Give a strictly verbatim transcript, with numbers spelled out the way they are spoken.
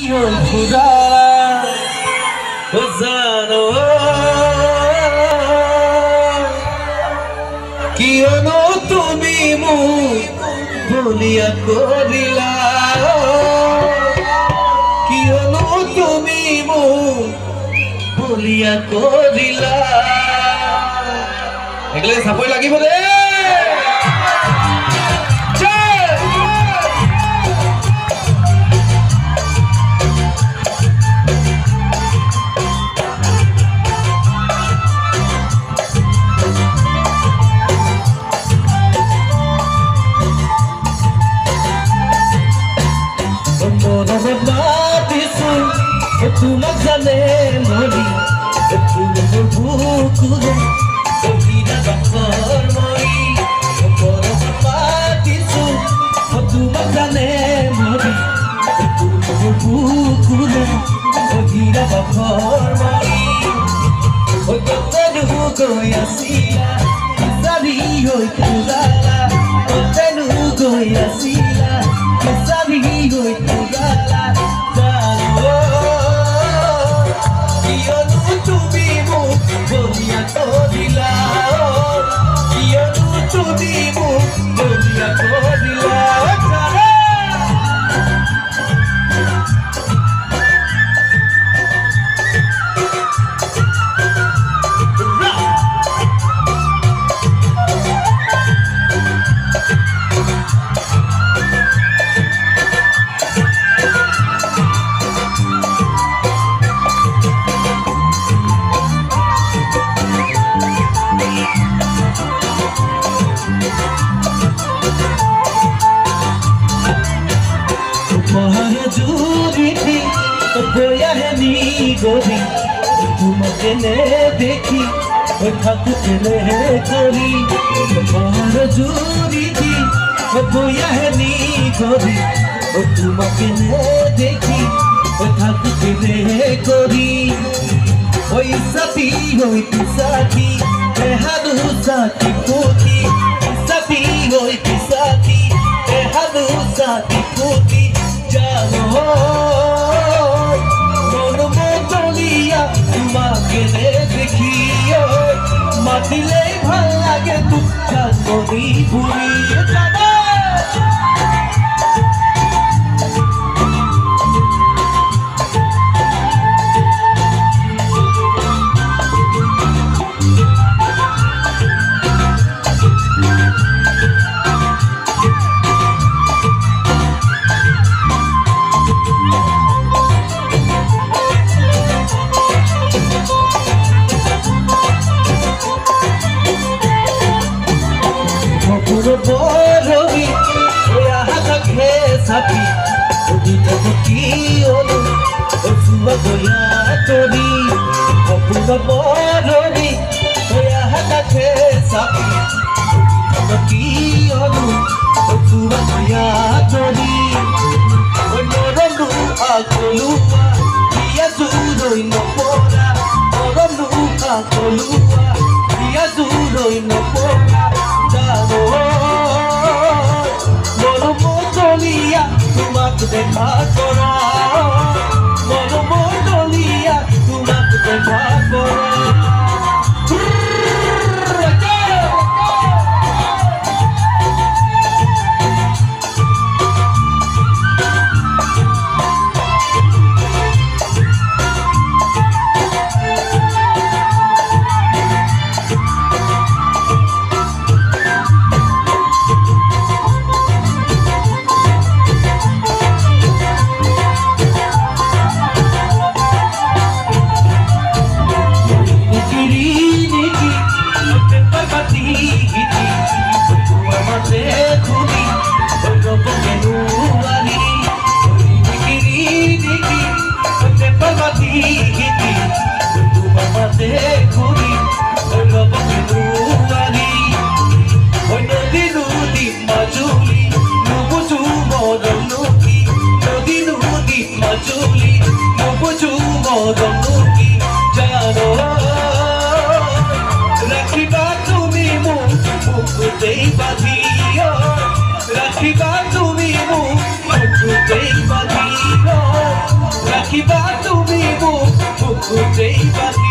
কিয়নো তুমি মোক বলিয়া কৰিলা কিয়নো তুমি মোক বলিয়া কৰিলা একেলগে চাপৰি লাগিব দে তোমাক জানে মৰি তোমাৰ বুকুৰে অভিৰা বাখৰ মৰি পৰম পাতিছো তোমাক জানে মৰি তোমাৰ বুকুৰে অভিৰা বাখৰ মৰি কতেনো গৈ আছিলা বিচাৰি হৈ ফুৰালা কতেনো গৈ আছিলা বিচাৰি হৈ ফুৰালা কিয়নো তুমি মোক বলিয়া কৰিলা কিয়নো তুমি মোক বলিয়া কৰিলা গরি তোমাকে নে দেখি থাকুকে নে করি তোমার জুরি দি বয়ানি গরি তোমাকে নে দেখি থাকুকে নে করি ওই সাথী হইতি সাথী হাদু সাথী পুতি সাথী হইতি সাথী হাদু সাথী পুতি জানো তোমাকে দেখি মাতিলেই ভাল লাগে দুঃখা নদী বুড়ি বরবি ওয়া হাতে সাথী ওদি কি হলো ওসুবা দয়া তোরি অপুর বরবি ওয়া হাতে সাথী ওদি কি হলো ওসুবা দয়া তোরি ওনরলু আকলুয়া ইয়া জুরই নপরা ওনরলু আকলুয়া ইয়া জুরই নপরা তোমাকে দেখা করা মন মন্ডলিয়া তোমাকে দেখা করা রাখিবা তুমি মুখ বাঁধিও ৰাখিবা তুমি মোক বুকুতেই বান্ধি